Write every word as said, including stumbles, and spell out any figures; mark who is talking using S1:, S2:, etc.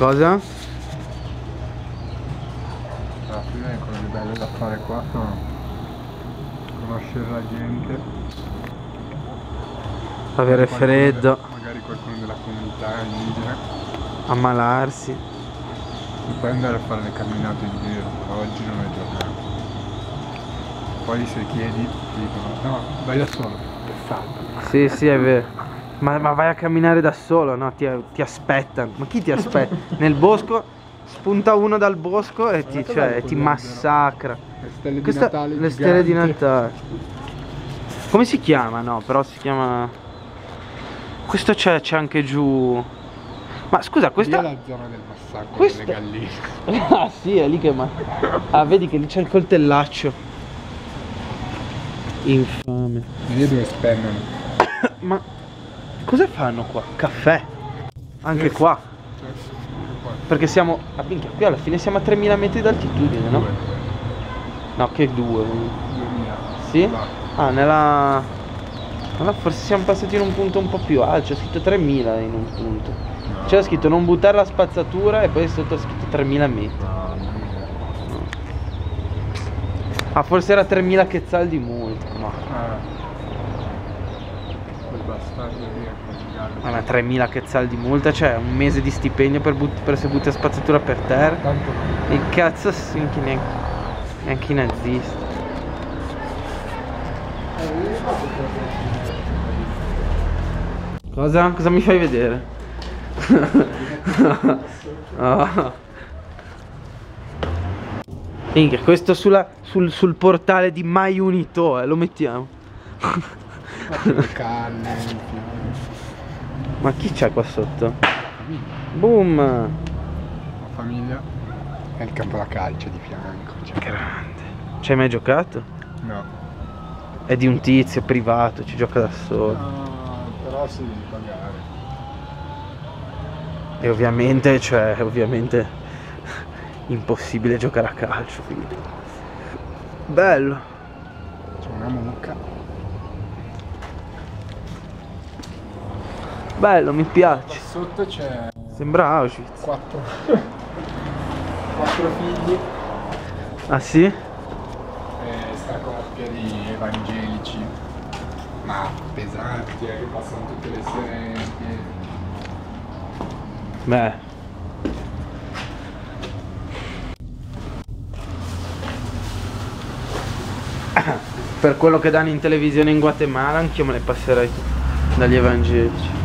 S1: Cosa?
S2: Alla fine quello che è bello da fare qua sono conoscere la gente,
S1: Avere
S2: qualcuno
S1: freddo,
S2: de- magari qualcuno della comunità indigena,
S1: ammalarsi.
S2: e poi andare a fare le camminate in giro. Oggi non è giornata. Poi se chiedi ti dicono no, vai da solo, salta.
S1: Sì, sì, è vero. Ma, ma vai a camminare da solo, no? Ti, ti aspettano. Ma chi ti aspetta? Nel bosco spunta uno dal bosco e ti, cioè, ti massacra.
S2: Le stelle
S1: Questa-
S2: di Natale
S1: le stelle di
S2: giganti.
S1: Natale. Come si chiama? No, però si chiama... Questo c'è anche giù. Ma scusa,
S2: Lì
S1: questa...
S2: è la zona del massacro
S1: Questa-
S2: delle galline.
S1: Ah sì, è lì che ma... Ah, vedi che lì c'è il coltellaccio. Infame.
S2: Vedi dove spennano.
S1: Ma cosa fanno qua? Caffè? Anche qua? Perché siamo... Ah, minchia, qui alla fine siamo a tremila metri d'altitudine, no? No, che due.
S2: duemila.
S1: Sì?
S2: Va.
S1: Ah, nella... Allora forse siamo passati in un punto un po' più alto. C'è scritto tremila in un punto.
S2: No.
S1: C'era scritto non buttare la spazzatura e poi sotto è scritto tremila metri.
S2: No, non è vero.
S1: Ah, forse era tremila quetzal di multa. No.
S2: Ah. Quel bastardo lì è quel gallo.
S1: Ma tremila quetzal di multa, cioè un mese di stipendio per, but- per se butti la spazzatura per terra.
S2: Tanto non.
S1: Il cazzo neanche, neanche, neanche i nazisti. Cosa? Cosa mi fai vedere? Oh. Minchia, questo sulla, sul, sul portale di My Unito, eh, lo mettiamo.
S2: Le canne, i fiori.
S1: Ma chi c'è qua sotto? Boom!
S2: La famiglia e il campo da calcio di fianco. Cioè.
S1: Grande. Ci hai mai giocato?
S2: No.
S1: È di un tizio privato, ci gioca da solo.
S2: No, però si devi pagare.
S1: E ovviamente, cioè, ovviamente impossibile giocare a calcio, quindi. Bello.
S2: C'è una mucca.
S1: Bello, mi piace.
S2: Sotto c'è
S1: Sembra Auschwitz.
S2: quattro quattro figli
S1: Ah sì?
S2: e sta coppia di evangelici, ma pesanti, eh, che passano tutte le sere in piedi.
S1: Beh. Per quello che danno in televisione in Guatemala, anch'io me ne passerei dagli evangelici.